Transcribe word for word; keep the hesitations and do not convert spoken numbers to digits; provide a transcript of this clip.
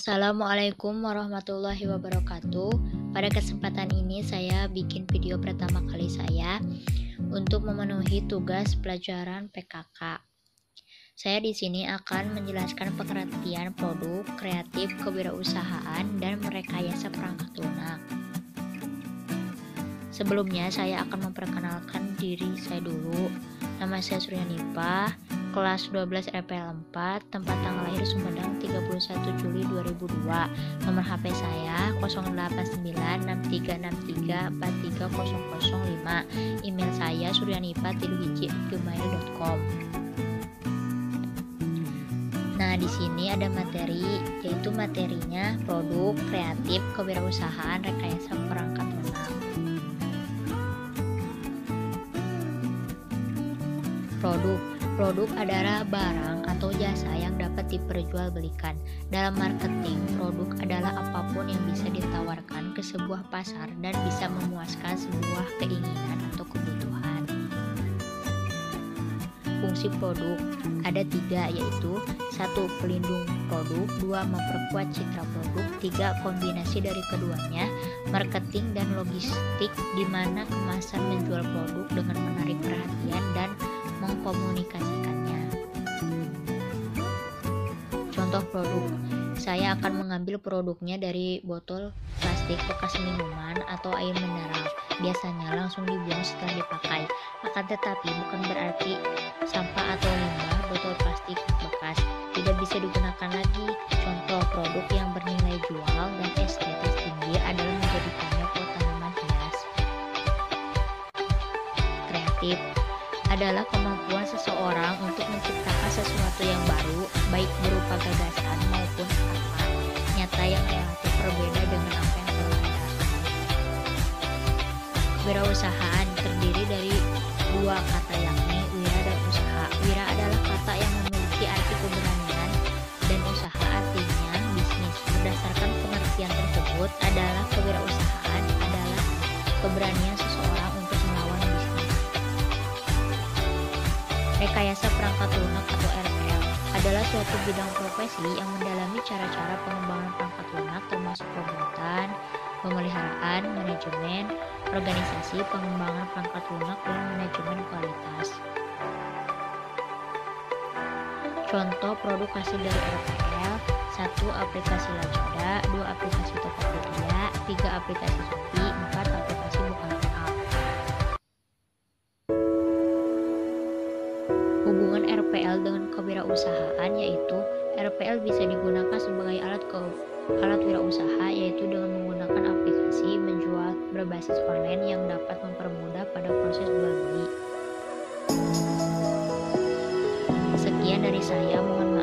Assalamualaikum warahmatullahi wabarakatuh. Pada kesempatan ini saya bikin video pertama kali saya untuk memenuhi tugas pelajaran P K K. Saya di sini akan menjelaskan pengertian produk, kreatif, kewirausahaan, dan merekayasa perangkat lunak. Sebelumnya saya akan memperkenalkan diri saya dulu. Nama saya Suryanipa, kelas dua belas R P L empat, tempat tanggal lahir Sumedang tiga puluh satu Juli dua ribu dua. Nomor H P saya nol delapan sembilan enam tiga enam tiga empat tiga nol nol lima. Email saya suryanipa tilu hiji at gmail dot com. Nah, di sini ada materi, yaitu materinya produk, kreatif, kewirausahaan, rekayasa perangkat lunak. Produk Produk adalah barang atau jasa yang dapat diperjualbelikan. Dalam marketing, produk adalah apapun yang bisa ditawarkan ke sebuah pasar dan bisa memuaskan sebuah keinginan atau kebutuhan. Fungsi produk ada tiga, yaitu satu pelindung produk, dua memperkuat citra produk, tiga kombinasi dari keduanya, marketing dan logistik, di mana kemasan menjual produk dengan menarik perhatian dan mengkomunikasikannya. Contoh produk, saya akan mengambil produknya dari botol plastik bekas minuman atau air mineral. Biasanya langsung dibuang setelah dipakai. Akan tetapi bukan berarti sampah atau limbah botol plastik bekas tidak bisa digunakan lagi. Contoh produk yang bernilai jual dan estetis tinggi adalah menjadikannya pot tanaman hias. Kreatif adalah kemampuan seseorang untuk menciptakan sesuatu yang baru, baik berupa gagasan maupun fakta nyata yang relatif berbeda dengan apa yang telah ada. Wirausahaan terdiri dari dua kata, yakni wira dan usaha. Wira adalah kata yang memiliki arti keberanian dan usaha artinya bisnis. Berdasarkan pengertian tersebut adalah kewirausahaan adalah keberanian seseorang untuk melawan bisnis. Rekayasa perangkat lunak atau R P L adalah suatu bidang profesi yang mendalami cara-cara pengembangan perangkat lunak termasuk pembuatan, pemeliharaan, manajemen, organisasi, pengembangan perangkat lunak, dan manajemen kualitas. Contoh produk hasil dari R P L: satu aplikasi Lazada, dua aplikasi Tokopedia, tiga aplikasi Shopee, empat aplikasi Bukalapak. Hubungan R P L dengan kewirausahaan, yaitu R P L bisa digunakan sebagai alat ke alat wirausaha, yaitu dengan menggunakan aplikasi menjual berbasis online yang dapat mempermudah pada proses jual beli. Sekian dari saya, mohon maaf